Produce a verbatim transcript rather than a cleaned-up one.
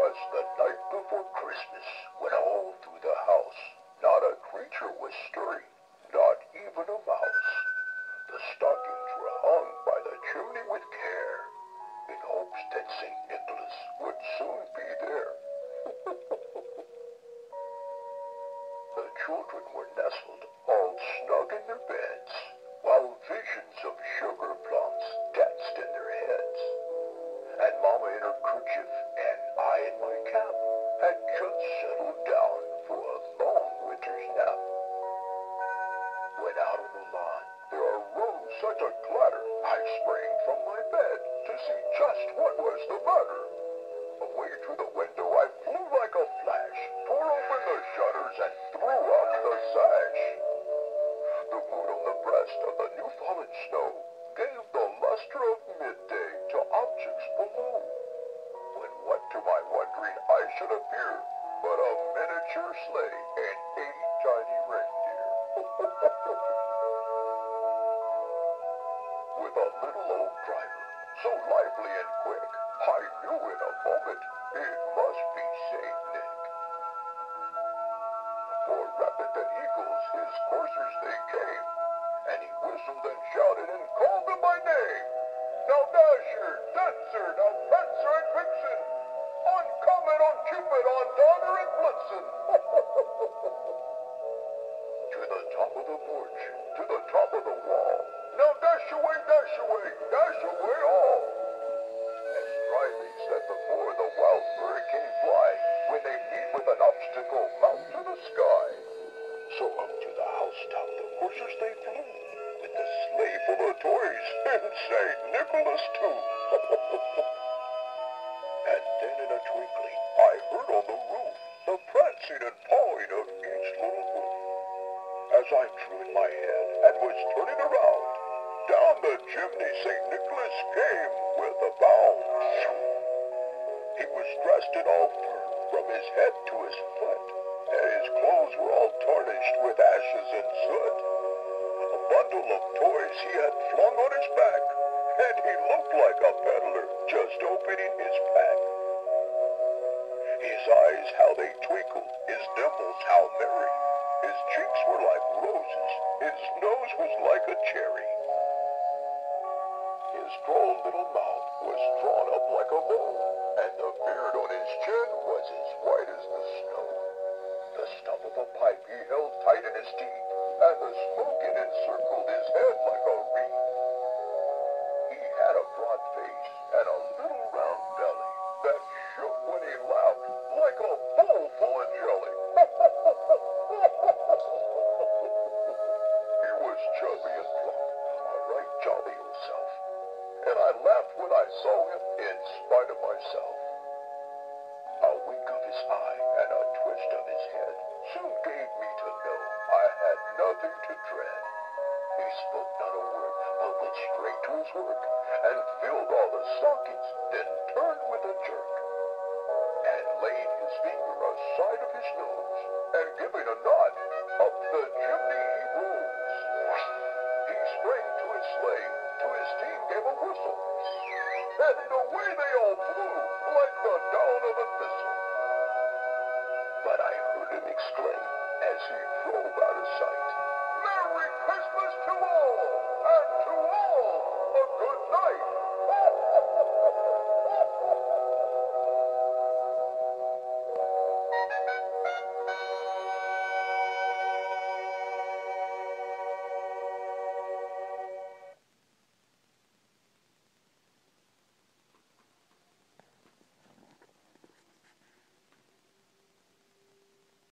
'Twas the night before Christmas, when all through the house not a creature was stirring, not even a mouse. The stockings were hung by the chimney with care, in hopes that Saint Nicholas would soon be there. The children were nestled all snug in their beds, while visions of sugar plums danced in their heads. And Mama in her kerchief and I in my cap had just settled down for a long winter's nap. When out on the lawn there arose such a clatter, I sprang from my bed to see just what was the matter. Away through the window I flew like a flash, tore open the shutters and threw up the sash. The moon on the breast of the new-fallen snow gave the luster of midday to objects below, when what to my wondering eye should appear but a miniature sleigh and eight tiny reindeer. With a little old driver, so lively and quick, I knew in a moment it must be Saint Nick. More rapid than eagles his coursers they came, and he whistled and shouted and called them by name. Now Dasher, Dancer, now Prancer and Vixen, on Comet, on Cupid, on Donner and Blitzen. To the top of the porch, to the top of the wall, now dash away, dash away, dash away all. As dryly said before the wild hurricane fly, when they meet with an obstacle, mount to the sky. So up to the housetop the coursers they flew, with the sleigh full of toys, and Saint Nicholas too. And then in a twinkling I heard on the roof the prancing and pawing of each little hoof. As I drew in my head and was turning around, down the chimney Saint Nicholas came with a bound. He was dressed in all fur from his head to his foot, and his clothes were all tarnished with ashes and soot. A bundle of toys he had flung on his back, and he looked like a peddler just opening his pack. His eyes, how they twinkled, his dimples, how merry. His cheeks were like roses, his nose was like a cherry. His droll little mouth was drawn up like a bow, and the beard on his chin was as white as the snow. The stump of a pipe he held tight in his teeth, and the smoke it encircled his head like a wreath. He had a broad face and a little round belly that shook when he laughed like a bowl full of jelly. He was chubby and plump, a right jolly old self, and I laughed when I saw him in spite of myself. A wink of his eye and a twist of his head soon gave me to know I had nothing to dread. He spoke not a word, but went straight to his work, and filled all the stockings, then turned with a jerk, and laying his finger aside of his nose, and giving a nod, up the chimney he rose. He sprang to his sleigh, to his team gave a whistle, and away they all flew, like the down of a thistle. But I heard him exclaim, as he drove out of sight, Merry Christmas to all!